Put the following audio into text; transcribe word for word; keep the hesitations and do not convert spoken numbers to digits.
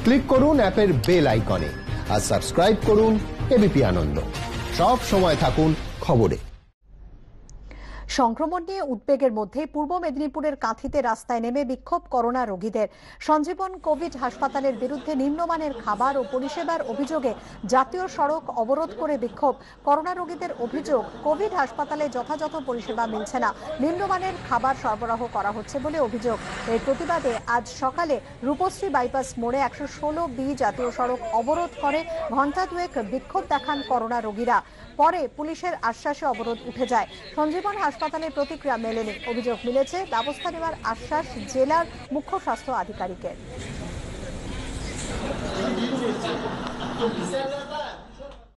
Click করুন অ্যাপের bell আইকনে আর সাবস্ক্রাইব করুন এবিপি আনন্দ। সব সময় থাকুন খবরে। সংক্রমণ নিয়ে উদ্বেগের মধ্যে পূর্ব মেদিনীপুরের কাঁথিতে রাস্তায় নেমে বিক্ষোভ করোনা রোগীদের। সঞ্জীবন কোভিড হাসপাতালের বিরুদ্ধে নিম্নমানের খাবার ও পরিষেবার অভিযোগে জাতীয় সড়ক অবরোধ করে বিক্ষোভ। করোনা রোগীদের অভিযোগ, কোভিড হাসপাতালে যথাযথ পরিষেবা মিলছে না, নিম্নমানের খাবার সরবরাহ করা হচ্ছে বলে অভিযোগ। এর প্রতিবাদে আজ সকালে রূপশ্রী বাইপাস মোড়ে একশো ষোলো বি জাতীয় সড়ক অবরোধ করে ঘণ্টা দুয়েক বিক্ষোভ দেখান করোনা রোগীরা। পরে পুলিশের আশ্বাসে অবরোধ উঠে যায়। সঞ্জীবন হাসপাতালে প্রতিক্রিয়া মেলেনি। অভিযোগ মিলেছে, ব্যবস্থা নেওয়ার আশ্বাস জেলার মুখ্য স্বাস্থ্য আধিকারিকের।